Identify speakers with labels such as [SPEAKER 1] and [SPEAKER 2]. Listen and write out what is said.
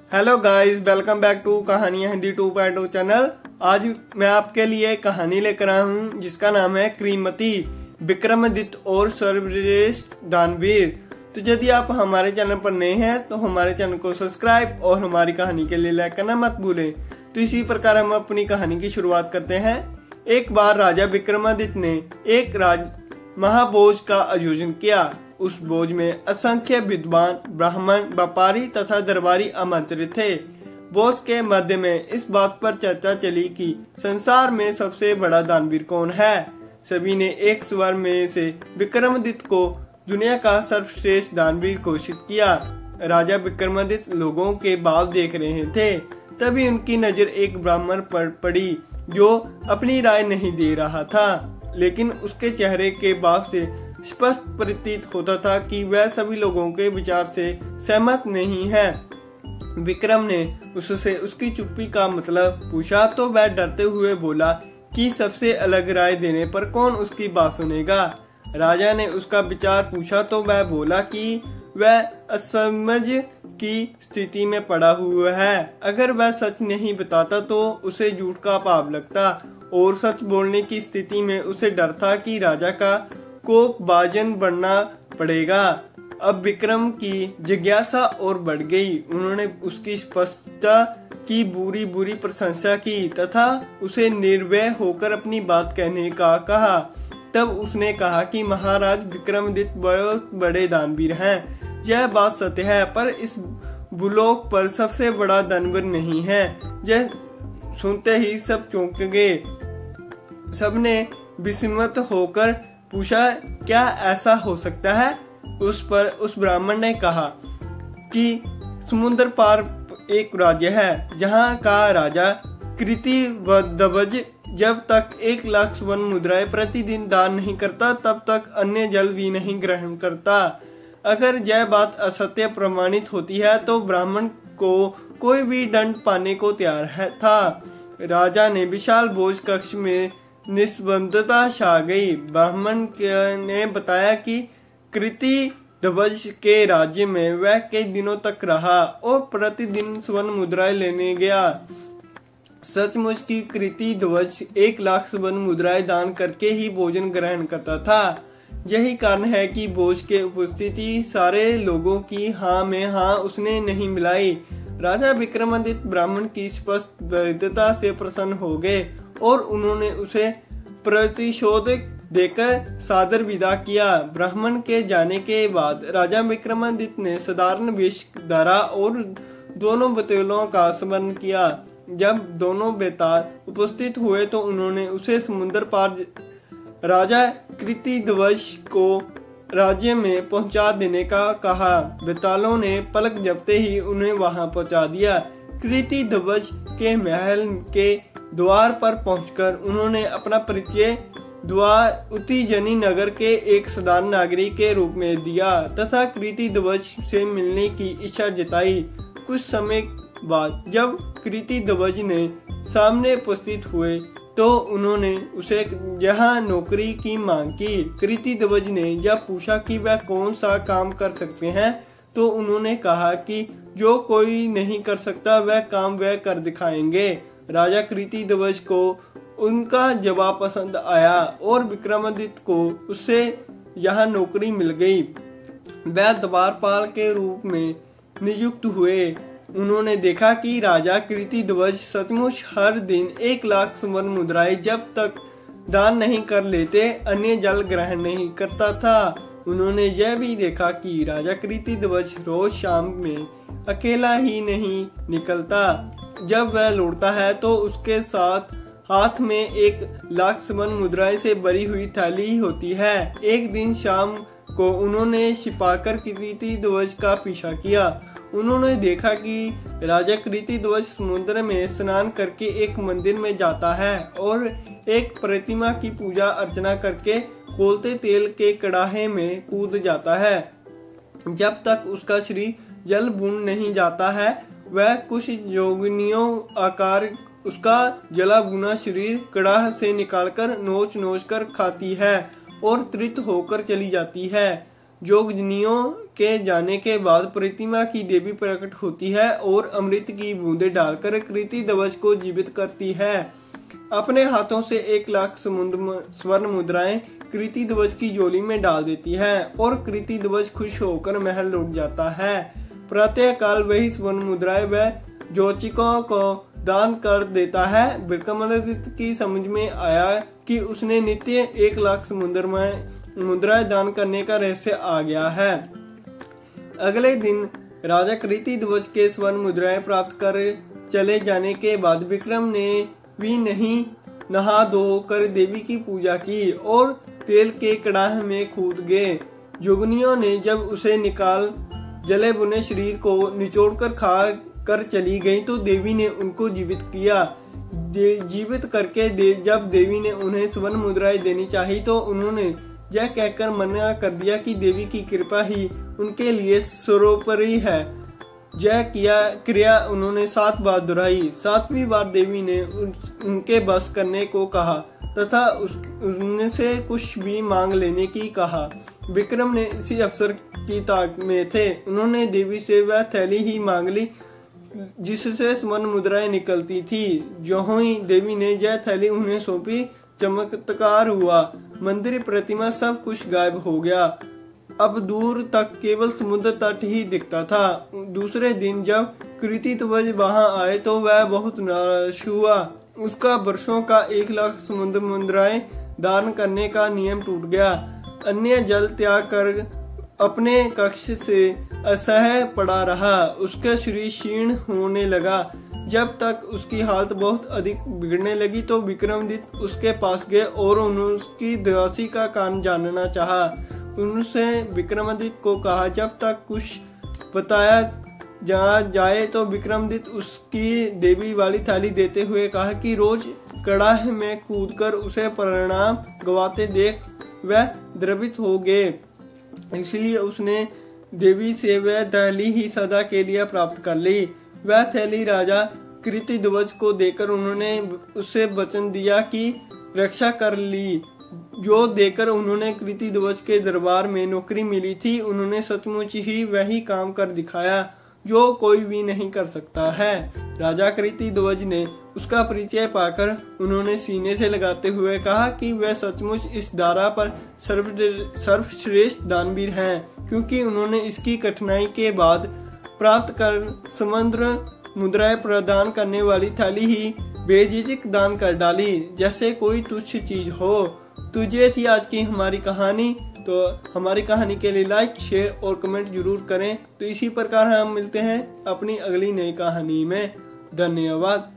[SPEAKER 1] Hello guys, welcome back to कहानियां Hindi 2.0 channel. आज मैं आपके लिए कहानी लेकर आया हूँ जिसका नाम है क्रीमती, विक्रमादित्य और सर्वश्रेष्ठ दानवीर। तो यदि आप हमारे चैनल पर नए हैं तो हमारे चैनल को सब्सक्राइब और हमारी कहानी के लिए लाइक करना मत भूलें। तो इसी प्रकार हम अपनी कहानी की शुरुआत करते हैं। एक बार राजा विक्रमादित्य ने एक महाभोज का आयोजन किया। उस भोज में असंख्य विद्वान, ब्राह्मण, व्यापारी तथा दरबारी आमंत्रित थे। भोज के मध्य में इस बात पर चर्चा चली कि संसार में सबसे बड़ा दानवीर कौन है। सभी ने एक स्वर में से विक्रमादित्य को दुनिया का सर्वश्रेष्ठ दानवीर घोषित किया। राजा विक्रमादित्य लोगों के भाव देख रहे थे। तभी उनकी नजर एक ब्राह्मण पर पड़ी जो अपनी राय नहीं दे रहा था, लेकिन उसके चेहरे के भाव से स्पष्ट प्रतीत होता था कि वह सभी लोगों के विचार से सहमत नहीं है। विक्रम ने उससे उसकी चुप्पी का मतलब पूछा तो वह डरते हुए बोला कि सबसे अलग राय देने पर कौन उसकी बात सुनेगा। राजा ने उसका विचार पूछा तो वह बोला कि वह असमझ की स्थिति में पड़ा हुआ है। अगर वह सच नहीं बताता तो उसे झूठ का पाप लगता, और सच बोलने की स्थिति में उसे डर था कि राजा का कोप भाजन बनना पड़ेगा। अब विक्रम की जिज्ञासा और बढ़ गई। उन्होंने उसकी स्पष्टता की बुरी बुरी प्रशंसा की तथा उसे निर्भय होकर अपनी बात कहने का कहा। तब उसने कहा कि महाराज विक्रमादित्य बहुत बड़े दानवीर हैं। यह बात सत्य है, पर इस भूलोक पर सबसे बड़ा दानवीर नहीं है। यह सुनते ही सब चौंक गए। सबने विस्मित होकर पूछा, क्या ऐसा हो सकता है? उस पर उस ब्राह्मण ने कहा कि समुद्र पार एक राज्य है जहाँ का राजा कृतिध्वज जब तक 1,00,000 स्वर्ण मुद्राएं प्रतिदिन दान नहीं करता तब तक अन्य जल भी नहीं ग्रहण करता। अगर यह बात असत्य प्रमाणित होती है तो ब्राह्मण को कोई भी दंड पाने को तैयार है था। राजा ने विशाल भोज कक्ष में निस्तब्धता छा गई। ब्राह्मण ने बताया कि कृतिध्वज के राज्य में वह कई दिनों तक रहा और प्रतिदिन स्वर्ण मुद्राएं लेने गया। सचमुच की कृतिध्वज 1,00,000 स्वर्ण मुद्राएं दान करके ही भोजन ग्रहण करता था। यही कारण है कि भोज के उपस्थिति सारे लोगों की हाँ में हाँ उसने नहीं मिलाई। राजा विक्रमादित्य ब्राह्मण की स्पष्ट वैधता से प्रसन्न हो गए और उन्होंने उसे प्रतिशोध देकर सादर विदा किया। ब्राह्मण के जाने के बाद राजा विक्रमादित्य ने साधारण वेश धारा और दोनों बेतालों का स्मरण किया। जब दोनों बेताल उपस्थित हुए तो उन्होंने उसे समुद्र पार राजा कृतिध्वज को राज्य में पहुंचा देने का कहा। बेतालों ने पलक झपकते ही उन्हें वहां पहुंचा दिया। कृतिध्वज के महल के द्वार पर पहुंचकर उन्होंने अपना परिचय उतीजनी नगर के एक साधारण नागरिक के रूप में दिया तथा कृतिध्वज से मिलने की इच्छा जताई। कुछ समय बाद जब कृतिध्वज ने सामने उपस्थित हुए तो उन्होंने उसे यहाँ नौकरी की मांग की। कृतिध्वज ने जब पूछा कि वह कौन सा काम कर सकते हैं तो उन्होंने कहा कि जो कोई नहीं कर सकता वह काम वह कर दिखाएंगे। राजा कृतिध्वज को उनका जवाब पसंद आया और विक्रमादित्य को उससे यहाँ नौकरी मिल गई। वह द्वारपाल के रूप में नियुक्त हुए। उन्होंने देखा कि राजा कृतिध्वज सचमुच हर दिन 1,00,000 स्वर्ण मुद्राएं जब तक दान नहीं कर लेते अन्य जल ग्रहण नहीं करता था। उन्होंने यह भी देखा कि राजा कृतिध्वज रोज शाम में अकेला ही नहीं निकलता। जब वह लौटता है तो उसके साथ हाथ में 1,00,000 स्वर्ण मुद्राएं से भरी हुई थैली होती है। एक दिन शाम को उन्होंने छिपाकर कृतिध्वज का पीछा किया। उन्होंने देखा कि राजा कृतिध्वज समुद्र में स्नान करके एक मंदिर में जाता है और एक प्रतिमा की पूजा अर्चना करके खौलते तेल के कड़ाहे में कूद जाता है। जब तक उसका शरीर जल बूंद नहीं जाता है वह कुछ योगिनियों आकार उसका जला भुना शरीर कड़ाह से निकालकर नोच नोच कर खाती है और तृप्त होकर चली जाती है। जोगनियों के जाने के बाद प्रतिमा की देवी प्रकट होती है और अमृत की बूंदें डालकर कृति ध्वज को जीवित करती है। अपने हाथों से 1,00,000 स्वर्ण मुद्राएं कृति ध्वज की झोली में डाल देती है और कृति ध्वज खुश होकर महल लौट जाता है। प्रातः काल वही स्वर्ण मुद्राएं वह ज्योतिकों को दान कर देता है। विक्रमादित्य की समझ में आया कि उसने नित्य 1,00,000 मुद्राएं दान करने का रहस्य आ गया है। अगले दिन राजा कृति ध्वज के स्वर्ण मुद्राएं प्राप्त कर चले जाने के बाद विक्रम ने भी नहीं नहा धो कर देवी की पूजा की और तेल के कड़ाह में कूद गए। जोगनियों ने जब उसे निकाल जले बुने शरीर को निचोड़कर खा कर चली गई तो देवी ने उनको जीवित किया। जीवित करके जब देवी ने उन्हें स्वर्ण मुद्राएं देनी चाहिए तो उन्होंने यह कहकर मना कर दिया कि देवी की कृपा ही उनके लिए सर्वोपरि है। यह क्रिया उन्होंने 7 बार दोहराई। 7वीं बार देवी ने उनके बस करने को कहा तथा उनसे कुछ भी मांग लेने की कहा। विक्रम ने इसी अवसर की ताक में थे। उन्होंने देवी से वह थैली ही मांग ली जिससे स्वर्ण मुद्राएं निकलती थी। ज्यों ही देवी ने यह थैली उन्हें सौंपी, चमत्कार हुआ। मंदिर, प्रतिमा सब कुछ गायब हो गया। अब दूर तक केवल समुद्र तट ही दिखता था। दूसरे दिन जब कृति ध्वज वहां आए तो वह बहुत निराश हुआ। उसका वर्षों का 1,00,000 समुद्र मुद्राएं दान करने का नियम टूट गया। अन्य जल त्याग कर अपने कक्ष से असह्य पड़ा रहा। उसका शरीर क्षीण होने लगा। जब तक उसकी हालत बहुत अधिक बिगड़ने लगी तो विक्रमादित्य उसके पास गए और उसकी उदासी का कारण जानना चाहा। उनसे विक्रमादित्य को कहा जब तक कुछ बताया जाए तो विक्रमादित्य उसकी देवी वाली थाली देते हुए कहा कि रोज कड़ाह में कूदकर उसे परिणाम गवाते देख वह द्रवित हो गए, इसलिए उसने देवी से वह थैली ही सदा के लिए प्राप्त कर ली। वह थैली राजा कृति ध्वज को देकर उन्होंने उससे वचन दिया कि रक्षा कर ली। जो देकर उन्होंने कृति ध्वज के दरबार में नौकरी मिली थी। उन्होंने सचमुच ही वही काम कर दिखाया जो कोई भी नहीं कर सकता है। राजा कृति ध्वज ने उसका परिचय पाकर उन्होंने सीने से लगाते हुए कहा कि वह सचमुच इस धारा पर सर्वश्रेष्ठ दानवीर हैं, क्योंकि उन्होंने इसकी कठिनाई के बाद प्राप्त कर समुद्र मुद्राएं प्रदान करने वाली थाली ही बेझिझक दान कर डाली, जैसे कोई तुच्छ चीज हो। तुझे थी आज की हमारी कहानी। तो हमारी कहानी के लिए लाइक, शेयर और कमेंट जरूर करें। तो इसी प्रकार हम मिलते हैं अपनी अगली नई कहानी में। धन्यवाद।